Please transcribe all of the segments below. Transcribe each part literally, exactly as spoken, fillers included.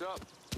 up?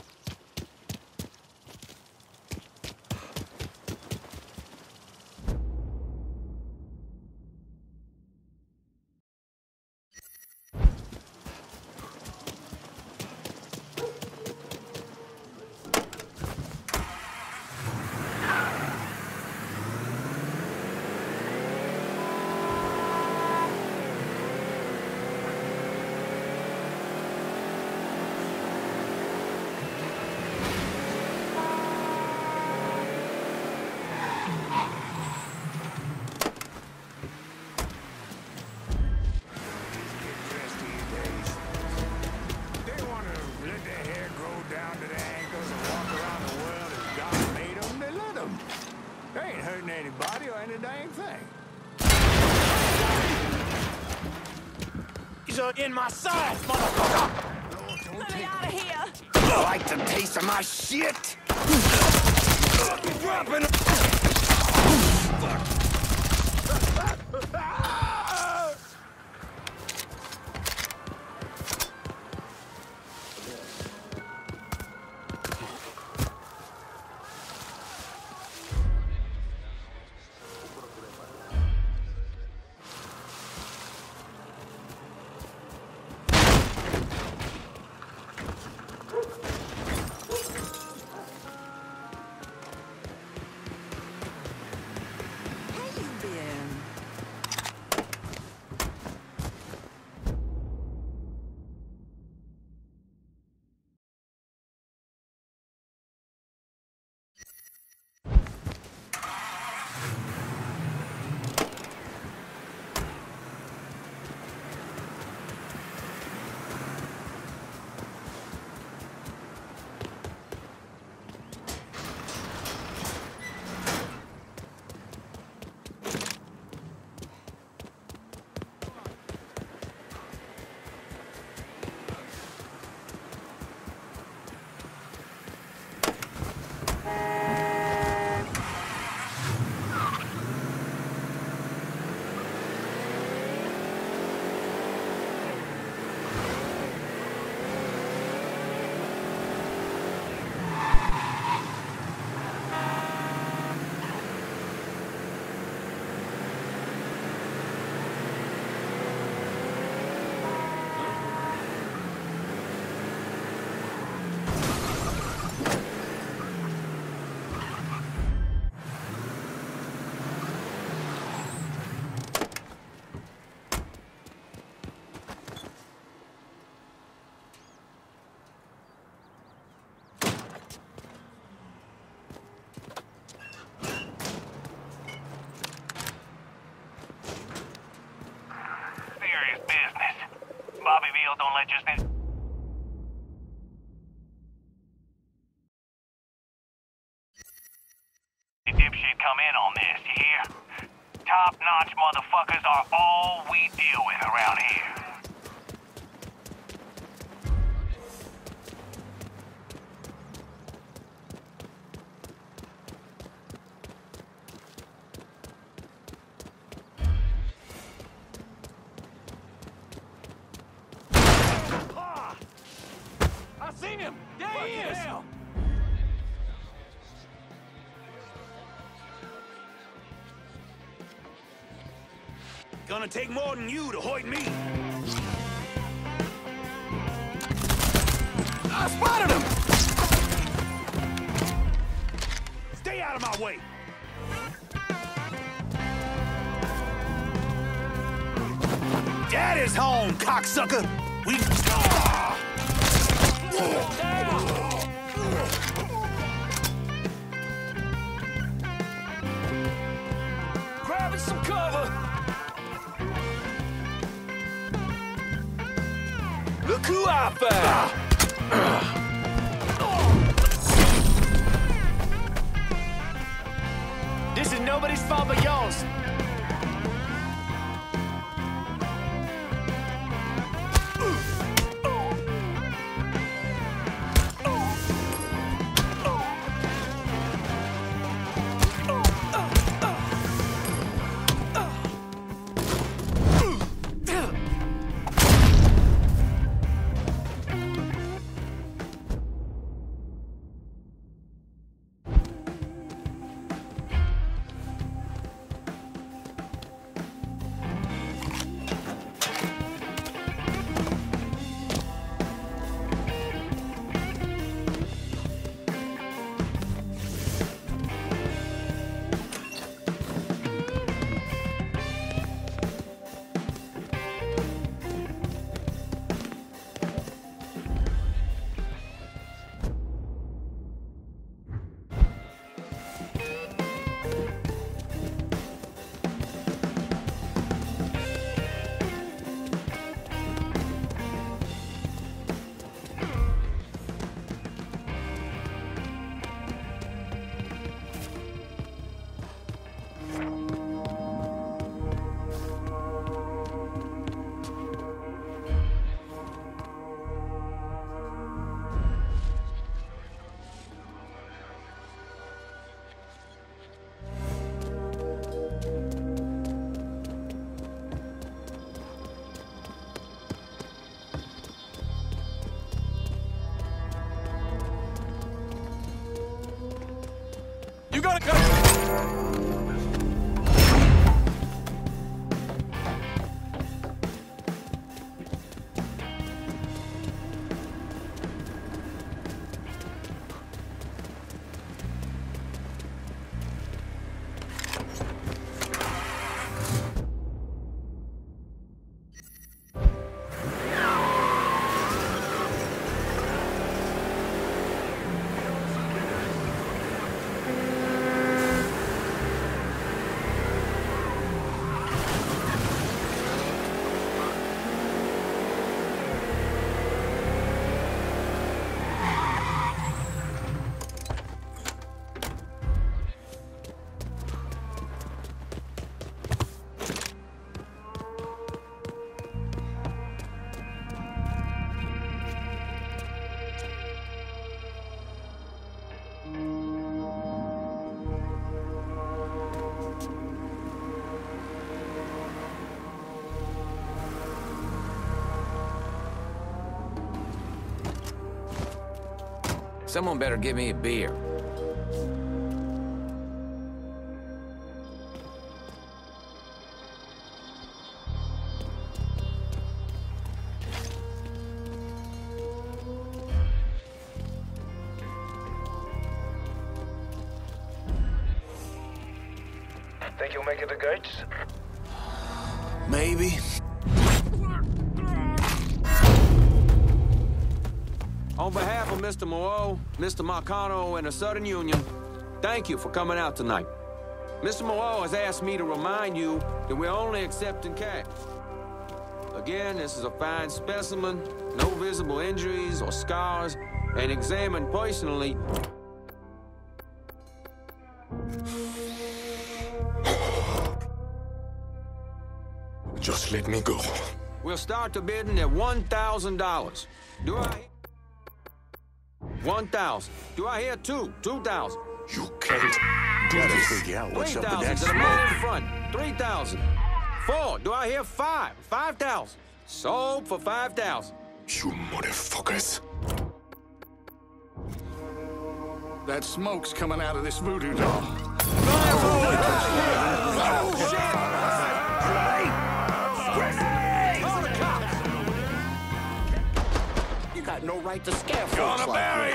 Anybody or any dang thing. These are in my sights, motherfucker! No, Let me out of here! You like the taste of my shit? Dropping. Bobbyville don't let you stand. The dipshit come in on this, you hear? Top-notch motherfuckers are all we deal with around here. Seen him! There he is! Hell. Gonna take more than you to hoit me. I spotted him! Stay out of my way! Dad is home, cocksucker! We... Grabbing some cover. Look who I found. This is nobody's fault but yours. gonna go! Someone better give me a beer. Think you'll make it to gates? Maybe. On behalf of Mister Moreau, Mister Marcano, and the Southern Union, thank you for coming out tonight. Mister Moreau has asked me to remind you that we're only accepting cash. Again, this is a fine specimen, no visible injuries or scars, and examined personally. Just let me go. We'll start the bidding at one thousand dollars. Do I... one thousand. Do I hear two? two thousand. You can't do Gotta this. figure out what's three up with thousand that to the man in smoke. front. three thousand. four. Do I hear five? five thousand. Sold for five thousand. You motherfuckers. That smoke's coming out of this voodoo doll. You got no right to scare folks Gonna like bury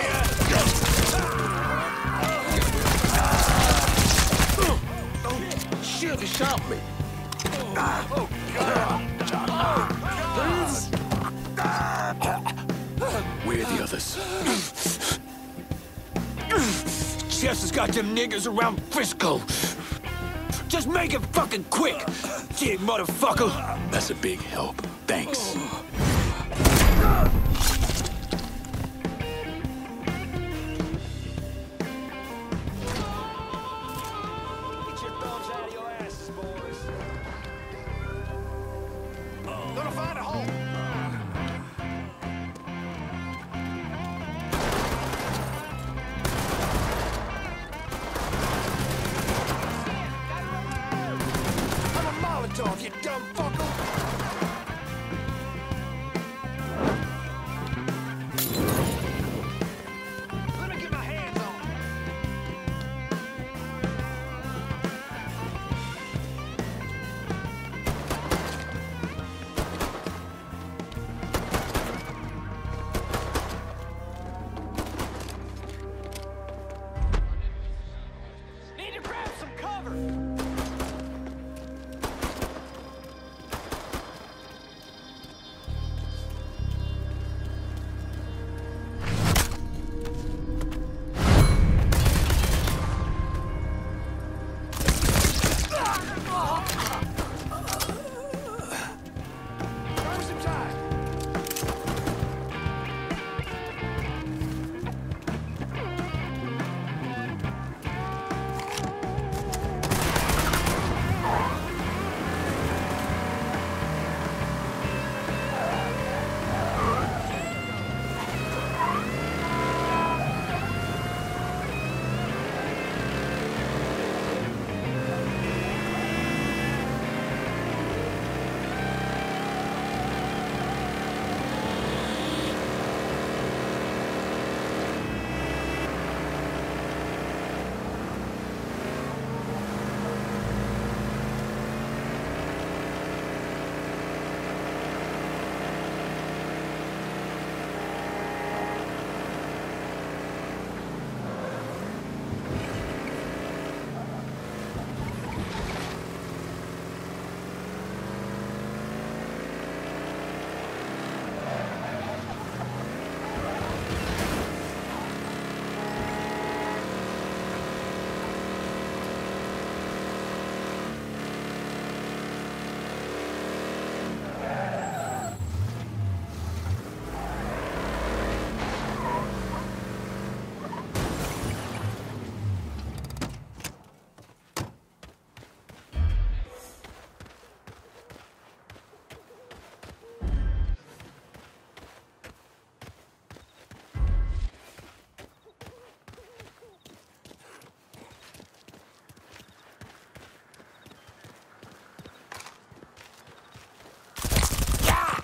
that. Shit, he shot me. Where are the others? Chess has got them niggas around Frisco. Just make it fucking quick, dick motherfucker. That's a big help. Thanks. Get your thumbs out of your asses, boys. Gonna find a hole. I'm a Molotov, you dumb fucker. Let me get my hands on it. Need to grab some cover.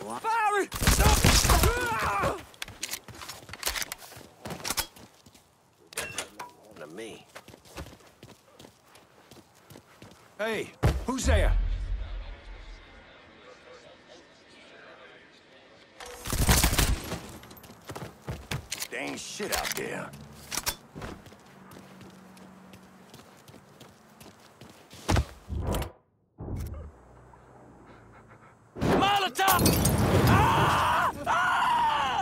Fire! To me. Hey, who's there? There ain't shit out there. Molotov! Ah! Ah!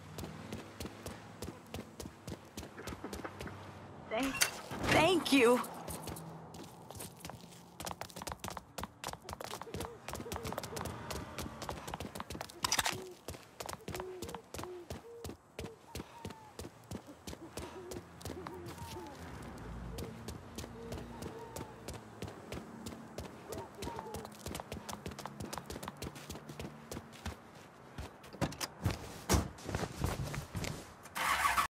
Thank, thank you.